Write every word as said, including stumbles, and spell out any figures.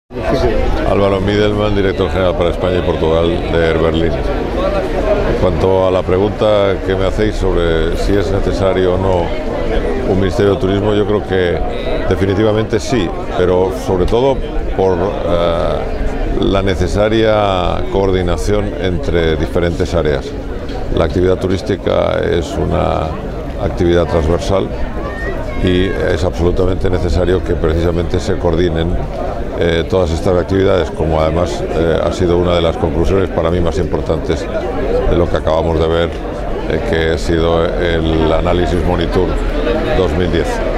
Álvaro Midelman, director general para España y Portugal de Air Berlin. En cuanto a la pregunta que me hacéis sobre si es necesario o no un Ministerio de Turismo, yo creo que definitivamente sí, pero sobre todo por uh, la necesaria coordinación entre diferentes áreas. La actividad turística es una actividad transversal y es absolutamente necesario que precisamente se coordinen eh, todas estas actividades, como además eh, ha sido una de las conclusiones para mí más importantes de lo que acabamos de ver, eh, que ha sido el análisis Monitor dos mil diez.